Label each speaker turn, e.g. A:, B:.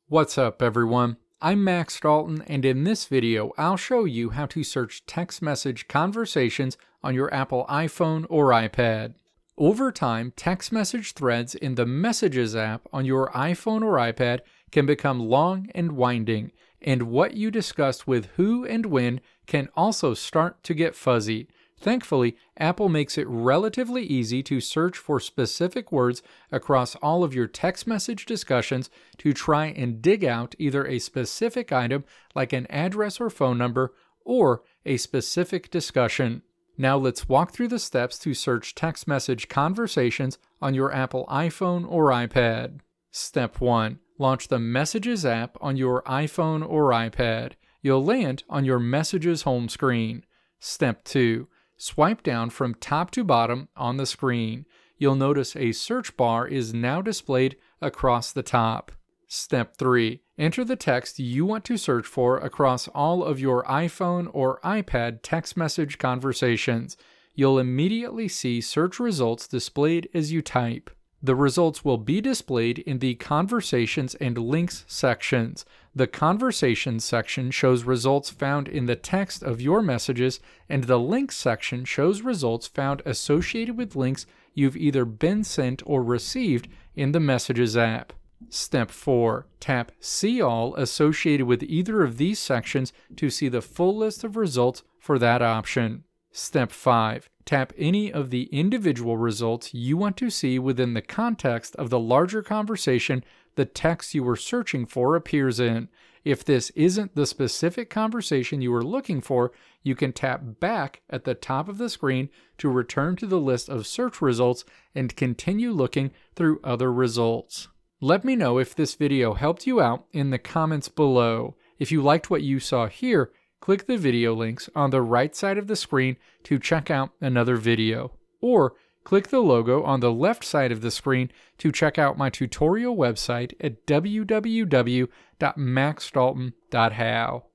A: What's up, everyone? I'm Max Dalton, and in this video, I'll show you how to search text message conversations on your Apple iPhone or iPad. Over time, text message threads in the Messages app on your iPhone or iPad can become long and winding, and what you discuss with who and when can also start to get fuzzy. Thankfully, Apple makes it relatively easy to search for specific words across all of your text message discussions to try and dig out either a specific item like an address or phone number or a specific discussion. Now let's walk through the steps to search text message conversations on your Apple iPhone or iPad. Step 1. Launch the Messages app on your iPhone or iPad. You'll land on your Messages home screen. Step 2. Swipe down from top to bottom on the screen. You'll notice a search bar is now displayed across the top. Step 3. Enter the text you want to search for across all of your iPhone or iPad text message conversations. You'll immediately see search results displayed as you type. The results will be displayed in the Conversations and Links sections. The Conversations section shows results found in the text of your messages, and the Links section shows results found associated with links you've either been sent or received in the Messages app. Step 4. Tap See All associated with either of these sections to see the full list of results for that option. Step 5. Tap any of the individual results you want to see within the context of the larger conversation the text you were searching for appears in. If this isn't the specific conversation you were looking for, you can tap back at the top of the screen to return to the list of search results and continue looking through other results. Let me know if this video helped you out in the comments below. If you liked what you saw here, click the video links on the right side of the screen to check out another video, or click the logo on the left side of the screen to check out my tutorial website at www.maxdalton.how.